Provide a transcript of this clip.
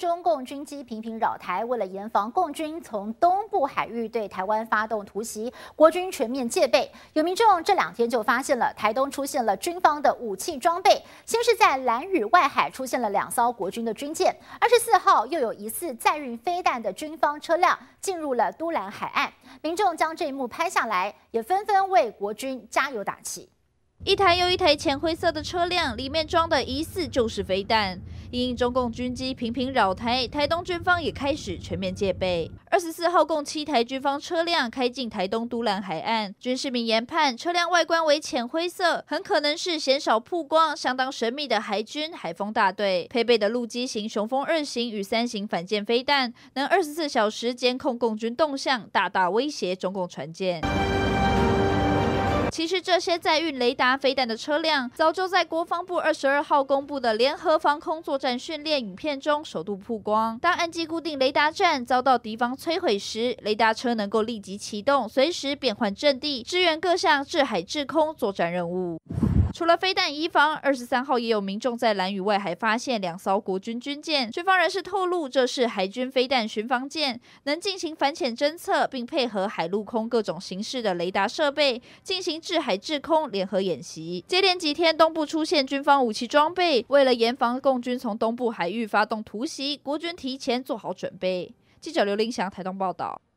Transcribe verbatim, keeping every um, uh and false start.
中共军机频频扰台，为了严防共军从东部海域对台湾发动突袭，国军全面戒备。有民众这两天就发现了台东出现了军方的武器装备，先是在兰屿外海出现了两艘国军的军舰，二十四号又有疑似载运飞弹的军方车辆进入了都兰海岸，民众将这一幕拍下来，也纷纷为国军加油打气。 一台又一台浅灰色的车辆，里面装的疑似就是飞弹。因中共军机频频扰台，台东军方也开始全面戒备。二十四号，共七台军方车辆开进台东都兰海岸。军事民研判，车辆外观为浅灰色，很可能是鲜少曝光、相当神秘的海军海风大队配备的陆基型雄风二型与三型反舰飞弹，能二十四小时监控共军动向，大大威胁中共船舰。 其实，这些载运雷达飞弹的车辆，早就在国防部二十二号公布的联合防空作战训练影片中首度曝光。当岸基固定雷达站遭到敌方摧毁时，雷达车能够立即启动，随时变换阵地，支援各项制海制空作战任务。 除了飞弹移防，二十三号也有民众在兰屿外海发现两艘国军军舰。军方人士透露，这是海军飞弹巡防舰，能进行反潜侦测，并配合海陆空各种形式的雷达设备，进行制海制空联合演习。接连几天，东部出现军方武器装备，为了严防共军从东部海域发动突袭，国军提前做好准备。记者刘林祥台东报道。